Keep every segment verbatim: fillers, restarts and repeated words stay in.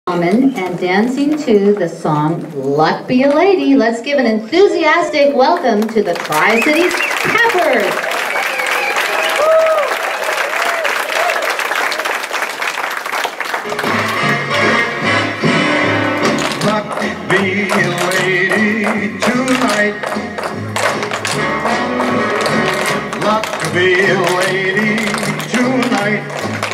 And dancing to the song Luck Be a Lady. Let's give an enthusiastic welcome to the Tri-Cities Dancesport. Luck be a lady tonight. Luck be a lady tonight.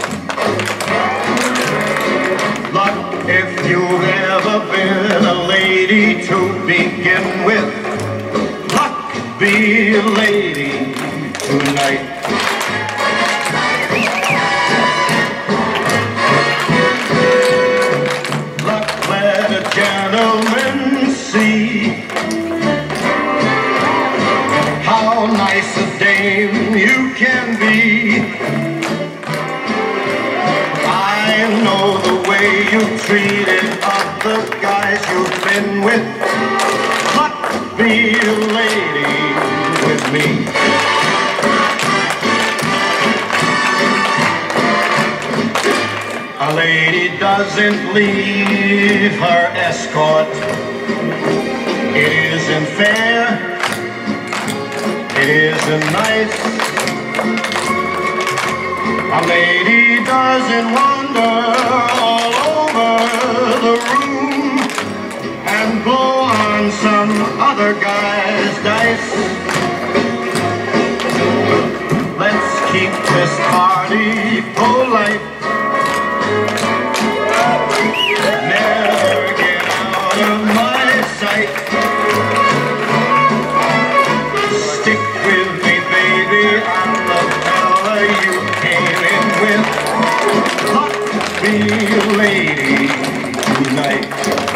If you've ever been a lady to begin with, luck be a lady tonight. Luck let a gentleman see how nice a dame you can be. I know the way you treated other guys you've been with. Luck be a lady with me. A lady doesn't leave her escort. It isn't fair. It isn't nice. A lady doesn't wander all over the room and blow on some other guy's dice. Let's keep this party polite. Never get out of my sight. Stick with me, baby, I'm the fella you came in with. Luck be a lady tonight.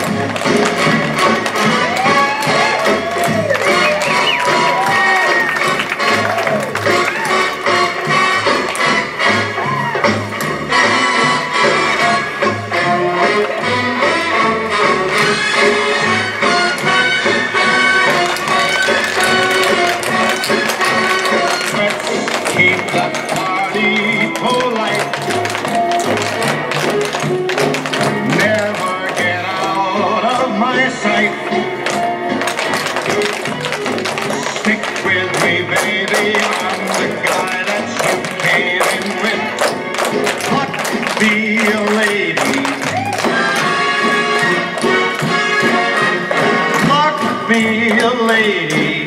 Be a lady.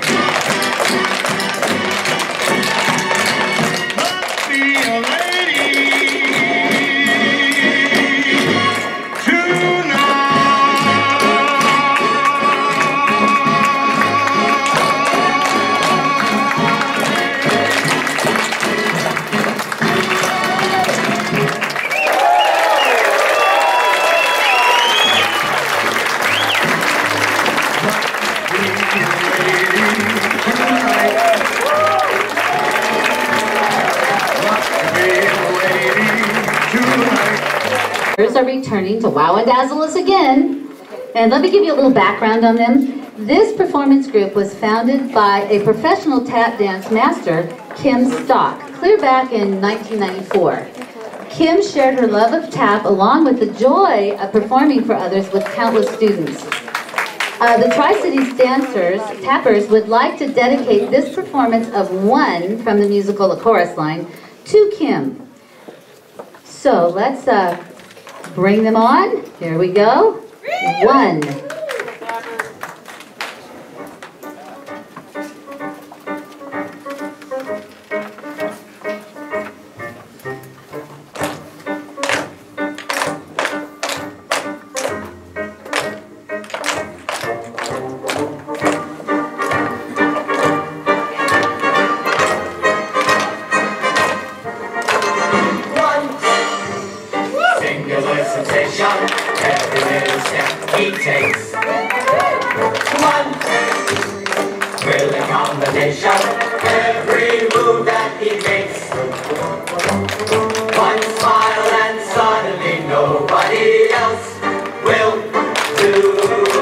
Luck be a lady tonight. Are returning to wow and dazzle us again, and let me give you a little background on them. This performance group was founded by a professional tap dance master, Kim Stock, clear back in nineteen ninety-four. Kim shared her love of tap along with the joy of performing for others with countless students. Uh, the Tri-Cities dancers, tappers, would like to dedicate this performance of One from the musical The Chorus Line to Kim. So let's uh, bring them on. Here we go. One. Every little step he takes. One thrilling combination, every move that he makes. One smile and suddenly nobody else will do.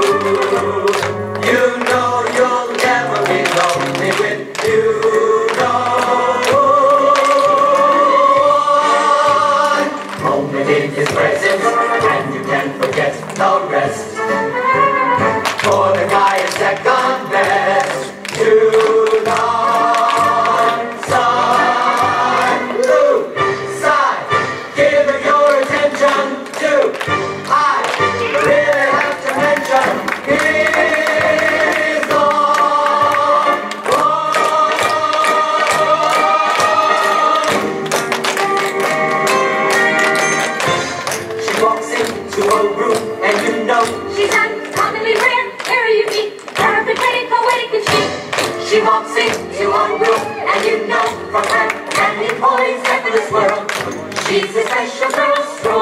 You know you'll never be lonely with you. No one moment in his presence, and you can gets no rest. For the guy is second best to none. Side, blue, side, give her your attention to. I really have to mention his long one. She walks into a room and you know She's uncommonly rare, very unique, perfect, poetic, poetic and chic. she walks into a room and you know from her candy poised effortless world she's a special girl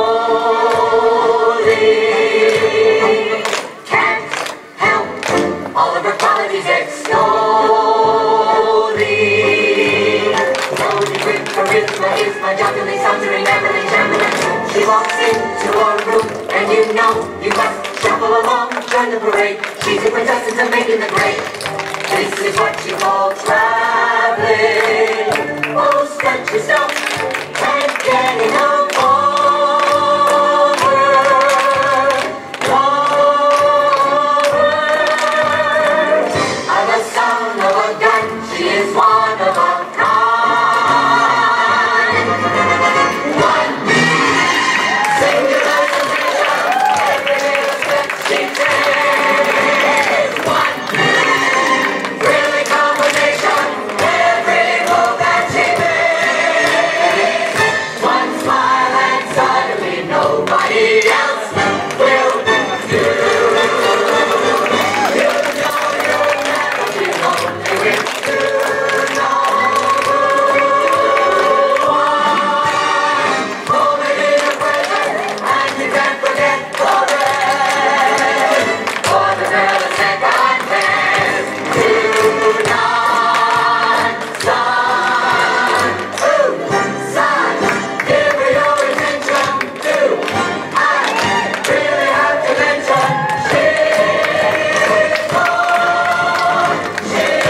strolling. Can't help all of her qualities extolling. Slowly with charisma is my jolly sauntering Beverly Chamberlain. She walks into a room and you know you must shuffle along, join the parade. She's a quintessence of making the grade. This is what you call traveling. Oh, stretch yourself, can't get enough of her. Love her. I'm the son of a gun, she is one of a kind. One singular sensation, every little step she takes. One really combination, every move that she makes. One smile and suddenly nobody else will do. You know you'll never be lonely with two number one. Hold it in a present and you can't forget the rest. For the girl is second best to none. Son, ooh, son, give her your attention too. I really have to mention she's born, she's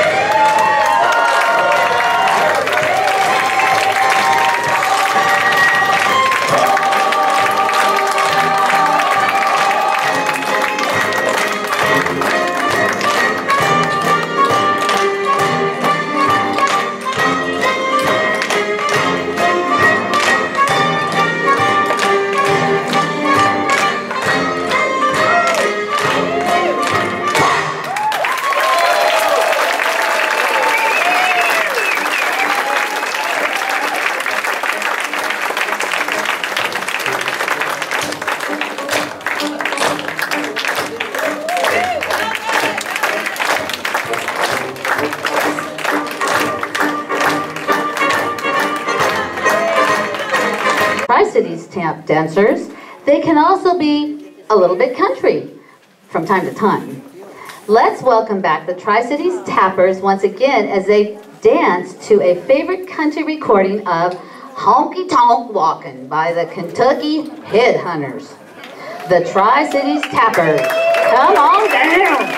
Tri-Cities tap dancers, they can also be a little bit country from time to time. Let's welcome back the Tri-Cities Tappers once again as they dance to a favorite country recording of Honky Tonk Walkin' by the Kentucky Headhunters. The Tri-Cities Tappers, come on down!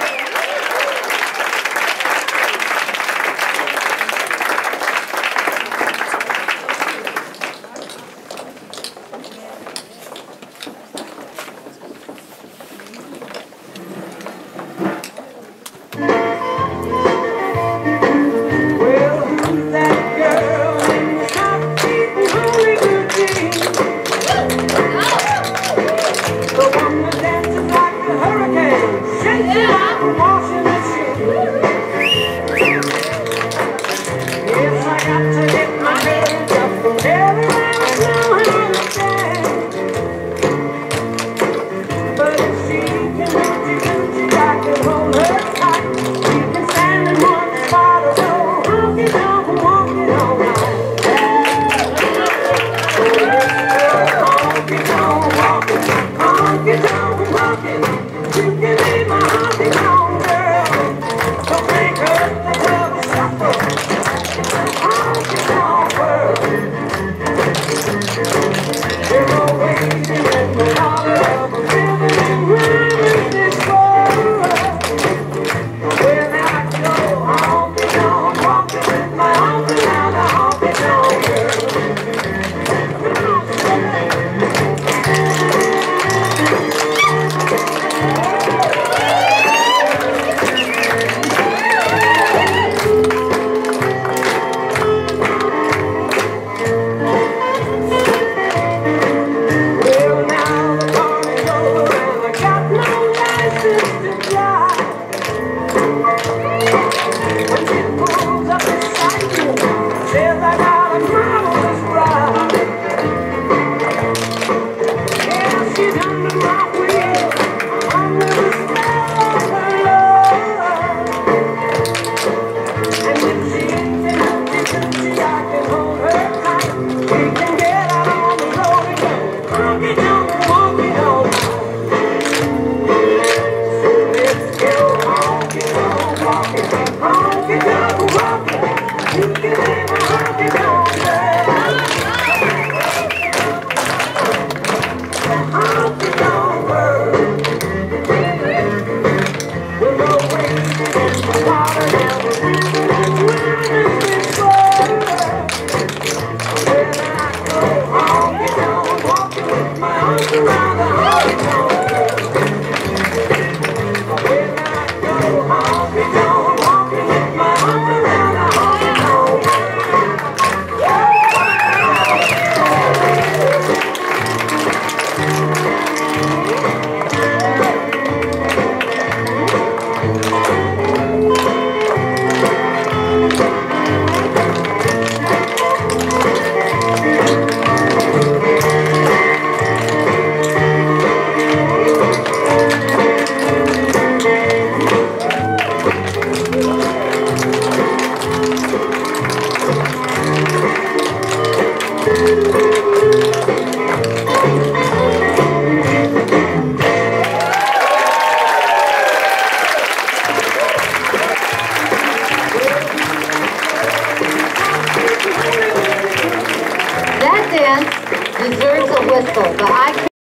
Well, who's that girl in the hot-beating Holy Blue jeans? The one that dances like a hurricane, shakes it like That dance deserves a whistle, but I